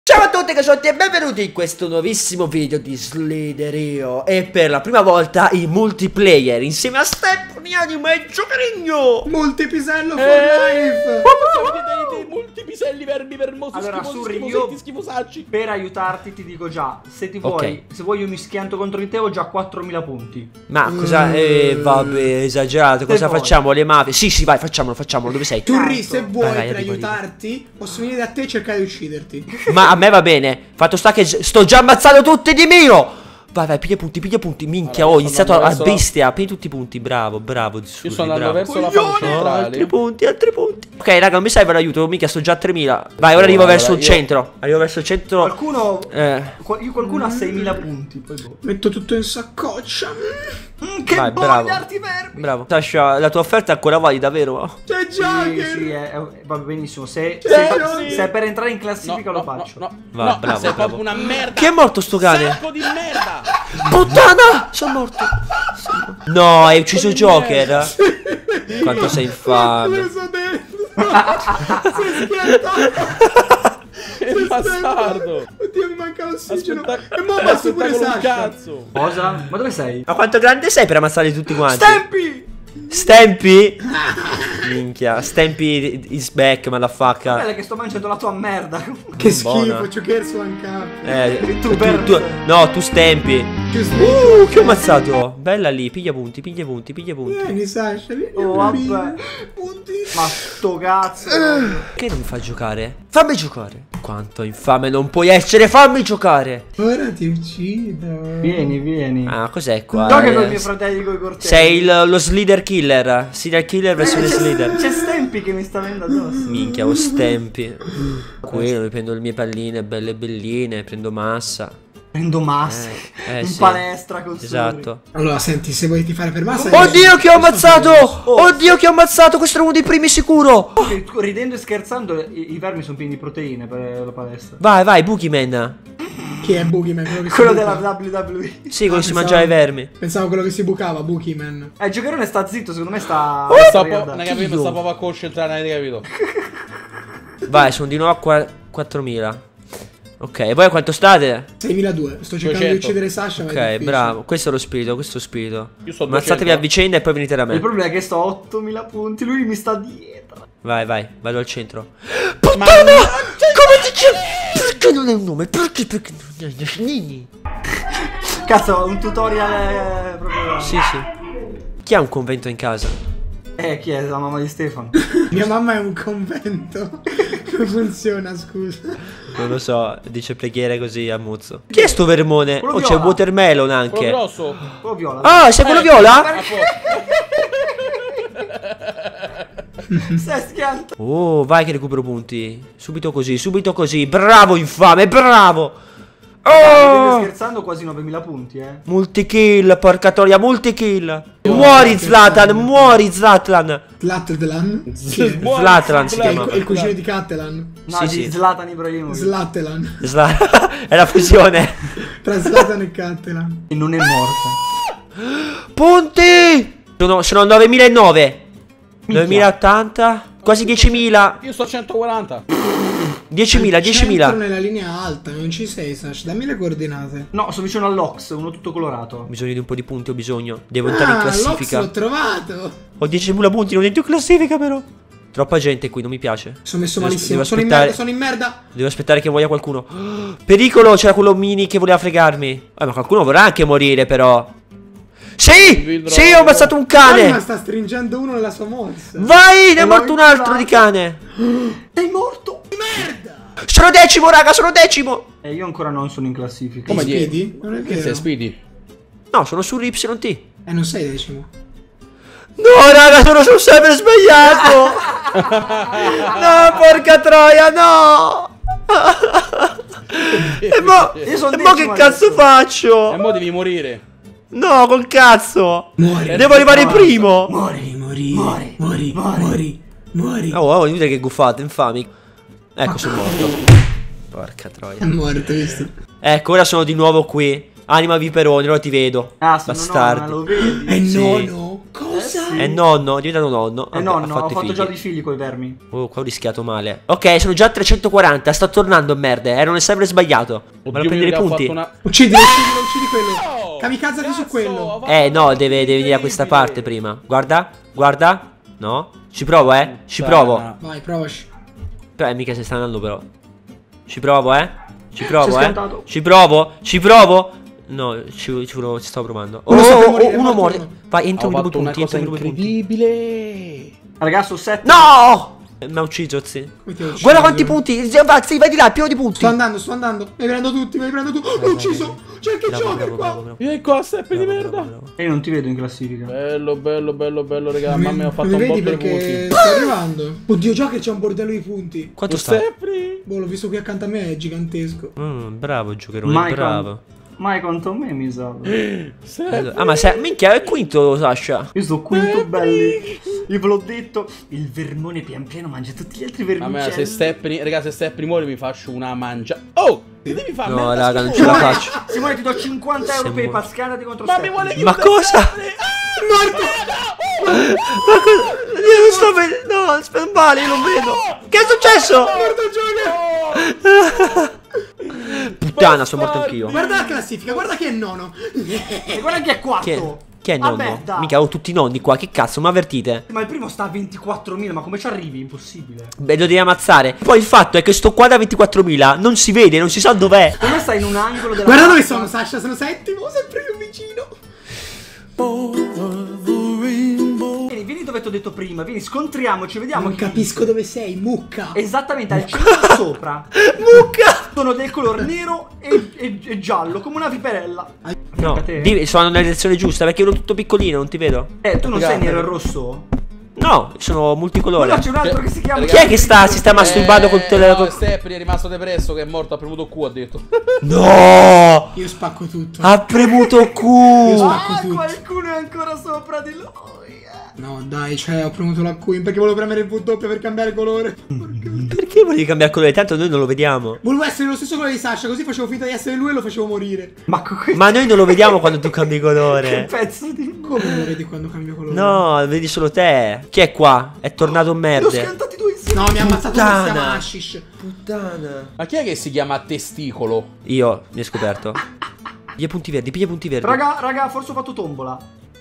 Ciao a tutti cazzotti e benvenuti in questo nuovissimo video di Sliderio. E per la prima volta in multiplayer insieme a Stephanie, Anima e Giocarigno. Multipisello for life. Multipiselli vermi vermosi. Allora schifosi, io schifosacci. per aiutarti ti dico già, se ti vuoi, Ok. se vuoi io mi schianto contro di te ho già 4000 punti. Ma cosa? Vabbè, esagerato. Cosa vuoi. facciamo? Le mafie? Sì, vai, facciamolo. Dove sei? Turri, se vuoi, Vai, per arrivo. aiutarti, posso venire a te e cercare di ucciderti. Ma a me va bene. Fatto sta che sto già ammazzando tutti di mio. Vai, piglia punti. Minchia, Allora, ho iniziato a verso la- bestia. Prendi tutti i punti. Bravo. Io Zurri, sto andando bravo. verso la fase Altri centrale. punti. Ok, raga, non mi serve l'aiuto. Mica sto già a 3000. Vai, ora arrivo Allora, verso il io- centro. Arrivo verso il centro. Qualcuno Eh. ha 6000 punti, poi boh. Metto tutto in saccoccia. Che Vai, boia bravo. arti vermi. Bravo. Sasha, la tua offerta è ancora valida, vero? C'è Sì, Jagger. va benissimo. Se Sì. è per entrare in classifica lo faccio. No, Va, bravo, sei bravo. proprio una merda. Chi è morto sto cane? Sacco di merda. Puttana! Sono morto. No, hai ucciso Di Joker? Quanto sei infame. Preso dentro. Sei schiantato. Che bastardo. Oddio, mi manca l'ossigeno. Aspetta, E mo' ammazzo pure con un Sasha. cazzo. Cosa? Ma dove sei? Ma quanto grande sei per ammazzarli tutti quanti? Tempi! Stampi? Minchia, Stampi is back, motherfucker. Guarda che sto mangiando la tua merda. Che Buona. schifo, Joker su Anca. No, tu Stampi. Che schifo. Che ho ammazzato. Bella lì, piglia punti. Vieni Sasha, vieni. Oh, vabbè. Punti. Ma sto cazzo. Che non mi fa giocare? Fammi giocare. Quanto infame non puoi essere, fammi giocare. Ora ti uccido. Vieni. Ah, cos'è qua? Gioca con i miei fratelli coi cortelli. Sei lo Slider Killer. Serial Killer versione Slider. C'è Stempi che mi sta venendo addosso. Minchia, ho Stampi. Quello, mi prendo le mie palline belle belline, prendo massa. Prendo massa in sì. palestra con Esatto. Allora, senti, se vuoi ti fare per massa. Oddio che ho ammazzato! Oddio che ho ammazzato! Questo è uno dei primi sicuro! Ridendo e scherzando, i vermi sono pieni di proteine per la palestra. Vai, Boogeyman. Chi è Boogeyman? Quello che si Quello buca? della WWE. Sì, quello si pensavo- mangiava i vermi. Pensavo quello che si bucava, Boogeyman. Il giocherone sta zitto, secondo me sta. Sta po', non hai capito, sta proprio a concentrare, non hai capito. Vai, sono di nuovo a 4000. Ok, e voi a quanto state? 6002. Sto cercando 200. di uccidere Sasha. ma è Ok, difficile. bravo. Questo è lo spirito, Io sto Ammazzatevi 200. a vicenda e poi venite da Il me. problema è che sto a 8000 punti, lui mi sta dietro. Vai, vado al centro. Puttana! Come ti chiami? Perché non è un nome? Perché non è Nini? Cazzo, un tutorial proprio. Sì. Chi ha un convento in casa? Chi è la mamma di Stefano? Mia mamma è un convento. Come funziona, scusa? Non lo so, dice preghiere così a muzzo. Chi è sto vermone? Quello Oh, c'è viola. watermelon Quello anche. grosso. Oh, viola. Ah, sei quello viola? A posto. Sei schianto. Oh, vai che recupero punti. Subito così. Bravo, infame, bravo. Ridendo Oh! e scherzando, quasi 9000 punti, Multikill, porca troia, multikill. Muori, Zlatan, Zlatlan? Zlatan si Che è chiama. il cugino di Catalan. No, Sì, di sì. Zlatan Ibrahimovic. Zlatelan. È la fusione. Tra Zlatan e Catalan. E non è morta. Punti! Sono 9009. 9080. Quasi 10.000. Io sto a 140. 10.000. Centro nella linea alta, non ci sei, Sash. Dammi le coordinate. No, sono vicino all'Ox, uno tutto colorato. Ho bisogno di un po' di punti, Devo entrare in L'Ox classifica. l'ho trovato. Ho 10.000 punti, non entro in classifica però. Troppa gente qui, non mi piace. Sono messo Devo- malissimo. devo Sono in aspettare- merda, sono in merda. Devo aspettare che voglia qualcuno. Pericolo, c'era quello mini che voleva fregarmi. Ma qualcuno vorrà anche morire però. Sì, ho ammazzato un Ma cane. sta stringendo uno nella sua morsa. Vai, ne è l'ho morto un altro inculato. di cane. Sei morto! Sono decimo, raga, sono decimo. E io ancora non sono in classifica. Come Speedy? dire? Non è Che sei vero. Speedy? No, sono sull'YT. Non sei decimo. No, raga, sono sempre sbagliato. No, porca troia, no. E mo Io sono che decimo cazzo adesso. faccio? E mo devi morire. No, col cazzo. Muori. Devo arrivare primo. Muori. Oh, inutile che guffate, infami. Ecco, sono morto. Porca troia. È morto, visto? Ecco, ora sono di nuovo qui. Anima viperone, ora ti vedo. Ah, sono Bastardi. nonna, lo vedi? È Sì. nono. Cosa? Cosa? È nonno, è diventato nonno. Vabbè, nonno, ho i fatto già figli. dei figli coi vermi. Oh, qua ho rischiato male. Ok, sono già a 340. Sto tornando, merda. Ero nel server sbagliato. Vado a prendere i punti. Uccidilo, uccidilo quello. Kamikaze su quello. No, deve venire da questa parte prima. Guarda, guarda. No. Ci provo, ci provo. Vai, provaci. Mica si sta andando però. Ci provo, Ci provo, Si è schiantato. Ci provo, ci provo. No, ci sto provando. Uno sta per morire, uno morto muore. uno. Vai, entro in Ho due fatto una punti, cosa entro in due punti. incredibile. Ragazzi, ho 7. No! Mi ha ucciso, zi. Come ti ho ucciso? Guarda quanti punti. Sì, vai di là, pieno di punti. Sto andando. Mi prendo tutti, L'ho ucciso. C'è anche Bravo, Joker bravo, qua. bravo, bravo. Vieni qua, Steppi di Bravo, merda. bravo, bravo. E io non ti vedo in classifica. Bello, raga. Non Mamma mia, ho fatto un vedi botto di perché punti. sto arrivando. Oddio, Joker c'è un bordello di punti. Quanto sta? Steppi. Boh, l'ho visto qui accanto a me, è gigantesco. Bravo, giocherone, Mai bravo. Mai quanto me mi sa. Ah, ma minchia, è quinto, Sasha. Io sto quinto belli. Io ve l'ho detto. Il vermone pian piano mangia tutti gli altri Mamma mia, vermicelli. se Steppi, raga, se Steppi muore mi faccio una mangia. Oh! Ti devi fare No, merda, raga, non schifoso. ce la faccio. Simone, ti do 50 euro Se per muore. pascalati contro Ma mi Stefano. vuole Ma chiudere cosa? Steppi. Ma io non sto vedendo. No, aspetta, male, io non vedo. Che è successo? Puttana, sono morto anch'io. Guarda la classifica, guarda che è nono. E guarda che è quarto. Chi è nonno? Vabbè, dai. Mica ho tutti i nonni qua, che cazzo, ma avvertite? Ma il primo sta a 24.000, ma come ci arrivi? Impossibile. Beh, lo devi ammazzare. Poi il fatto è che sto qua da 24.000 non si vede, non si sa dov'è. Come stai in un angolo della Guarda dove mappa? sono, Sasha, sono settimo, sempre più vicino. Vieni dove ti ho detto prima, vieni, scontriamoci, vediamo Non chi capisco dove sei, mucca. esattamente al centro sopra. Mucca! Sono del color nero e giallo, come una viperella. No, A te? sono nella direzione giusta perché ero tutto piccolino, non ti vedo. Tu non sei nero e rosso? No, sono multicolore. No, c'è un altro che si chiama... Chi è che si sta masturbando con tutte le... No, Steppi è rimasto depresso che è morto, ha premuto Q, ha detto. No! Io spacco tutto. Ha premuto Q! spacco tutto. Qualcuno è ancora sopra di lui. No, dai, cioè, ho premuto la Q perché volevo premere il W per cambiare colore. Perché volevi cambiare colore? Tanto noi non lo vediamo. Volevo essere lo stesso colore di Sasha, così facevo finta di essere lui e lo facevo morire. Ma noi non lo vediamo quando tu cambi Che colore. pezzo di... Come lo vedi quando cambio colore? No, vedi solo te. Chi è qua? È tornato Li ho merde. schiantati due insieme. No, mi ha ammazzato Puttana. come si chiama Hashish. Puttana. Ma chi è che si chiama testicolo? Io, mi hai scoperto. Piglia punti verdi, piglia punti verdi. Raga, forse ho fatto tombola.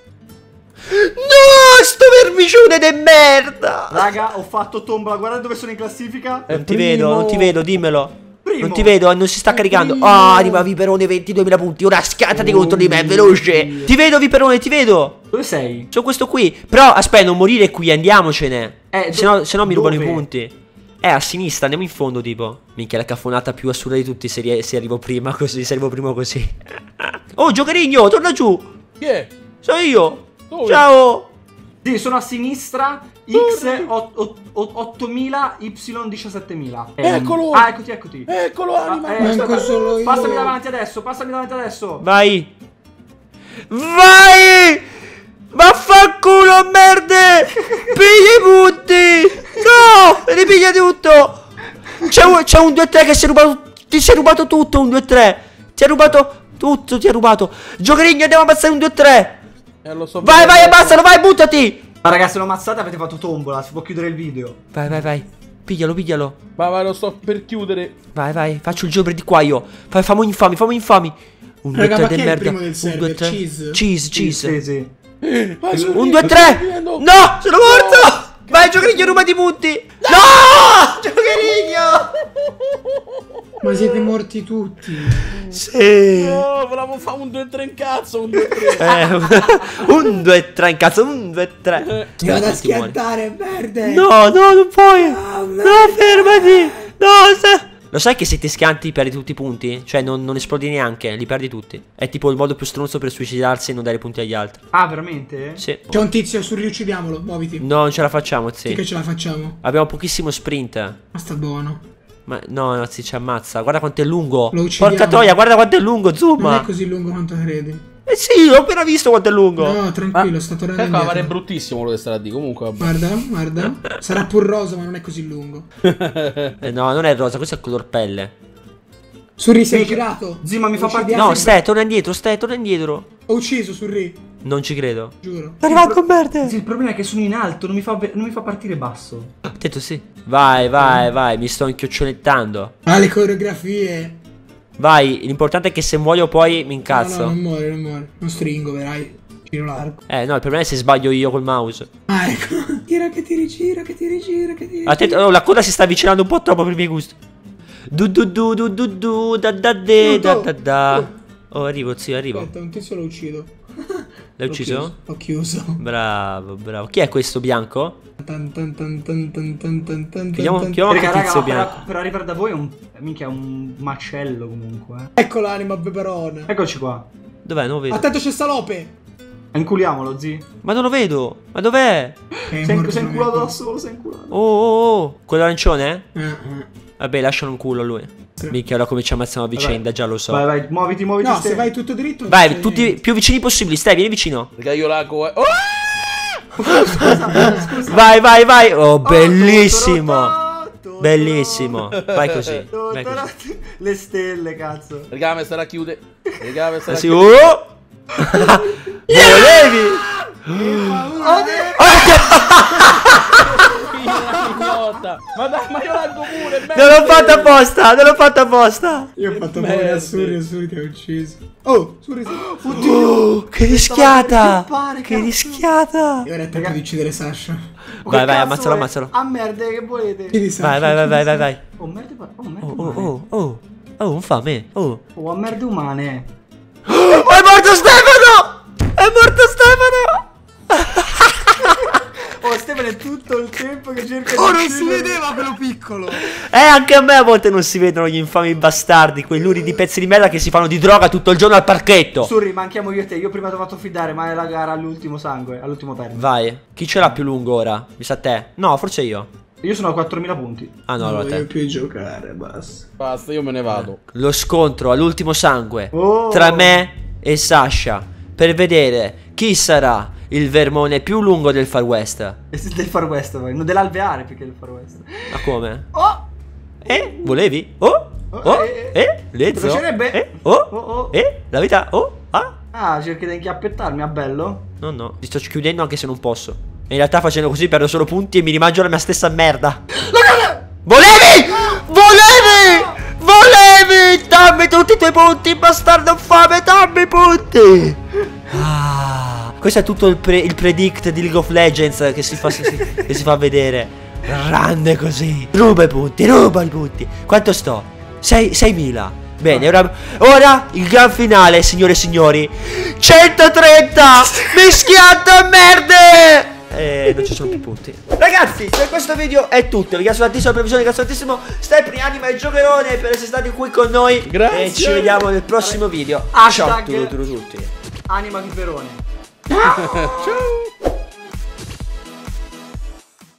No, sto vermicione de merda. Raga, ho fatto tombola. Guardate dove sono in classifica. Non ti vedo, non ti vedo, dimmelo. Primo. Non ti vedo, non si sta caricando. Ah, arriva Viperone 22.000 punti. Ora schiantati contro di me, veloce. Ti vedo, Viperone, ti vedo. Dove sei? Sono questo qui. Però aspetta, non morire qui, andiamocene. Se no mi rubano i dove? punti. A sinistra, andiamo in fondo tipo. Minchia, la caffonata più assurda di tutti se arrivo prima così, se arrivo prima così. Oh, Giocherigno, torna giù. Chi è? Sono io. Dove? Ciao. Sì, sono a sinistra. X 8000, Y 17.000. Eccolo! Ah, eccoti. Eccolo, anima! Manco solo io. Passami davanti adesso. Vai. Vai. Vaffanculo, merde. Pigli i punti. No, ripiglia tutto. C'è un 2-3 che si è rubato. Ti sei rubato tutto, un 2-3. Ti ha rubato tutto, ti ha rubato. Giocherigno, andiamo a passare un 2-3. Lo so Vai, bene. abbassalo, vai, buttati. Ma ragazzi, se lo ammazzate avete fatto tombola. Si può chiudere il video. Vai. Piglialo. Vai, lo sto per chiudere. Vai, faccio il gioco di qua io. Fammi infami. Un 2-3 Raga, ma chi del è il merda. primo del Un server? 2-3. Cheese? Cheese. Sì. Vai, sono Un finito, 2-3. sto finendo. No, sono morto. Vai, Giocherigno, rubati i punti. No, Giocherigno. Ma siete morti tutti. Sì. No, volevo fare un 2-3 in cazzo, un 2-3. Un 2-3 in cazzo, un 2-3. Mi vado a schiantare, verde. No, non puoi. No, No, fermati. No, lo sai che se ti schianti perdi tutti i punti? Cioè non esplodi neanche, li perdi tutti. È tipo il modo più stronzo per suicidarsi e non dare punti agli altri. Ah, veramente? Sì. C'è un tizio su, riuccidiamolo, muoviti. No, non ce la facciamo, Sì zi. che ce la facciamo. Abbiamo pochissimo sprint. Ma sta buono. Ma no, zi, ci ammazza. Guarda quanto è lungo. Lo uccidiamo. Porca troia, guarda quanto è lungo, Non zoom. è così lungo quanto credi. Eh sì, ho appena visto quanto è lungo. No, tranquillo, sto tornando Ecco, ma è indietro. bruttissimo quello che starà di. Comunque, vabbè. Guarda. Sarà pur rosa, ma non è così lungo. No, non è rosa, questo è il color pelle. Surri, sei girato. Zima, mi fa Lo partire. No, uccidiamo. torna indietro. Ho ucciso Surri. Non ci credo. Giuro. Sta arrivando con merde. Sì, il problema è che sono in alto, non mi fa partire basso. Ho detto sì. Vai, vai, vai. Mi sto inchiocciolettando. Ah, le coreografie. Vai, l'importante è che se muoio poi mi incazzo. No, non muore, non muore. Non stringo, vedrai. Giro l'arco. No, il problema è se sbaglio io col mouse. Ah, ecco. Tira che ti rigira, che ti rigira, che ti rigira. Attento, oh, la coda si sta avvicinando un po' troppo per i miei gusti. Da da de, da da da. Oh, arrivo, zio, arrivo. Aspetta, un tizio lo uccido. L'hai ucciso? Ho chiuso. Bravo, bravo. Chi è questo bianco? Chiamiamo Chiamiamo anche Raga, tizio raga, bianco. per arrivare da voi è minchia, è un macello comunque. Ecco l'anima beberone. Eccoci qua. Dov'è? Non lo vedo. Attento, c'è Salope. Inculiamolo, zi. Ma non lo vedo. Ma dov'è? Sei inculato da solo, sei inculato. Oh. Quello arancione? Vabbè, lascialo un culo a lui. Minchia, ora come ci ammazziamo a vicenda, già lo so. Vai, vai, muoviti, muoviti. No, se vai tutto dritto. Vai, tutti più vicini possibili. Stai, vieni vicino. Raga, io la co... Oh! Scusa. Vai, vai, vai. Oh, bellissimo. Bellissimo. Vai così. Vai così. Le stelle, cazzo. Raga, mi starà a chiudere. Raga, mi starà a Sì. chiudere. Oh! Volevi? Ma dai, ma io largo pure, Non l'ho fatto apposta, non l'ho fatto apposta. Io ho fatto paura a Suri, e Suri ti ha ucciso. Oh, Suri sei... Oh, che rischiata. schippare, Che cazzo. rischiata. E ora è tempo di uccidere Sasha. Vai, vai, ammazzalo, ammazzalo. Ah, merda, che volete? Chiedi Sasha. Vai. Oh, merda, Oh, un fame. Oh. Oh, a merde umane. È morto Stefano! È morto Stefano! Oh, Stefano è tutto il tempo che cerca di Oh, non si uccidere. vedeva quello piccolo. Anche a me a volte non si vedono gli infami bastardi, quei luri di pezzi di merda che si fanno di droga tutto il giorno al parchetto. Surri, manchiamo io e te. Io prima ti ho fatto fidare, ma è la gara all'ultimo sangue, all'ultimo termine. Vai, chi ce l'ha più lungo ora? Mi sa te? No, forse io. Io sono a 4000 punti. Ah no, Non allora voglio te. più giocare, basta. Basta, io me ne vado. Lo scontro all'ultimo sangue Oh. tra me e Sasha per vedere chi sarà il vermone più lungo del Far West. Del Far West, poi. Non dell'alveare più che del Far West. Ma come? Oh! Volevi? Let's Ti piacerebbe? la vita? Ah, cerchi di inchiappettarmi, a bello? No, ti sto chiudendo anche se non posso. E in realtà facendo così perdo solo punti e mi rimangio la mia stessa merda. Volevi! Dammi tutti i tuoi punti, bastardo infame, dammi i punti! Questo è tutto il predict di League of Legends che si fa vedere. Grande così. Ruba i punti. Quanto sto? 6.000. Bene, ora il gran finale, signore e signori. 130! Mischiato a merde! Non ci sono più punti. Ragazzi, per questo video è tutto. Vi ringrazio tantissimo per la previsione, ringrazio tantissimo Stepri, Anima e Giocherone per essere stati qui con noi. Grazie. E ci vediamo nel prossimo video. Hashtag Ciao a tutti. Anima Piperone. Ciao.